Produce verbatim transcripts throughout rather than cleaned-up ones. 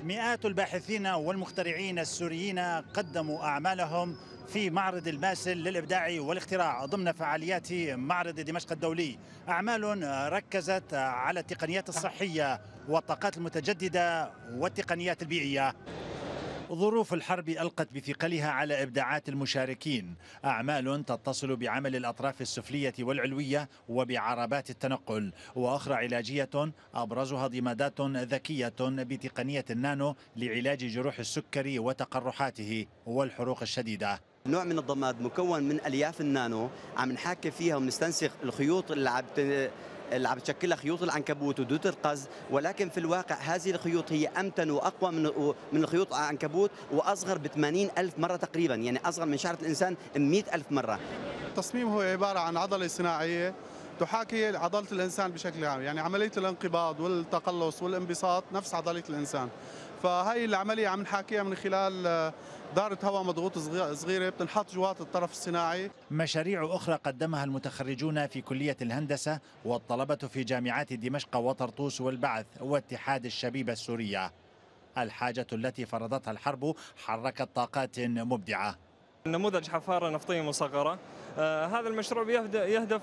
مئات الباحثين والمخترعين السوريين قدموا أعمالهم في معرض الباسل للإبداع والاختراع ضمن فعاليات معرض دمشق الدولي. أعمال ركزت على التقنيات الصحية والطاقات المتجددة والتقنيات البيئية. ظروف الحرب ألقت بثقلها على إبداعات المشاركين، أعمال تتصل بعمل الأطراف السفلية والعلوية وبعربات التنقل، وأخرى علاجية أبرزها ضمادات ذكية بتقنية النانو لعلاج جروح السكري وتقرحاته والحروق الشديدة. نوع من الضماد مكون من الياف النانو عم نحاكي فيها ونستنسخ الخيوط اللي عم اللي عم تشكلها خيوط العنكبوت ودود القز، ولكن في الواقع هذه الخيوط هي امتن واقوى من من الخيوط العنكبوت واصغر ب ثمانين ألف مره تقريبا، يعني اصغر من شعره الانسان مئة ألف مره. التصميم هو عباره عن عضله صناعيه تحاكي عضله الانسان بشكل عام، يعني عمليه الانقباض والتقلص والانبساط نفس عضله الانسان. فهي العمليه عم نحاكيها من خلال دارة هواء مضغوط صغيرة بتنحط جوات الطرف الصناعي. مشاريع أخرى قدمها المتخرجون في كلية الهندسة والطلبة في جامعات دمشق وطرطوس والبعث واتحاد الشبيبة السورية. الحاجة التي فرضتها الحرب حركت طاقات مبدعة. نموذج حفارة نفطية مصغرة. آه هذا المشروع يهدف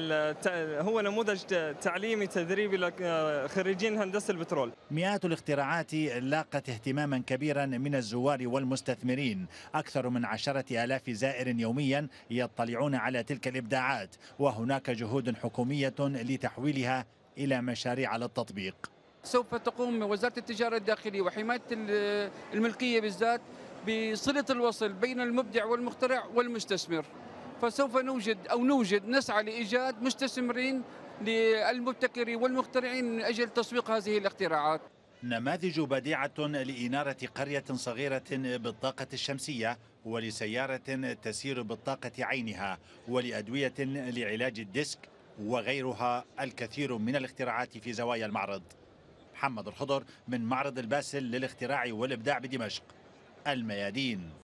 هو نموذج تعليمي تدريبي لخريجين هندسة البترول. مئات الاختراعات لاقت اهتماما كبيرا من الزوار والمستثمرين، أكثر من عشرة آلاف زائر يوميا يطلعون على تلك الإبداعات، وهناك جهود حكومية لتحويلها إلى مشاريع للتطبيق. سوف تقوم وزارة التجارة الداخلية وحماية الملكية بالذات بصلة الوصل بين المبدع والمخترع والمستثمر، فسوف نوجد أو نوجد نسعى لإيجاد مستثمرين للمبتكرين والمخترعين من أجل تسويق هذه الاختراعات. نماذج بديعة لإنارة قرية صغيرة بالطاقة الشمسية، ولسيارة تسير بالطاقة عينها، ولأدوية لعلاج الديسك وغيرها. الكثير من الاختراعات في زوايا المعرض. محمد الخضر من معرض الباسل للاختراع والإبداع بدمشق، الميادين.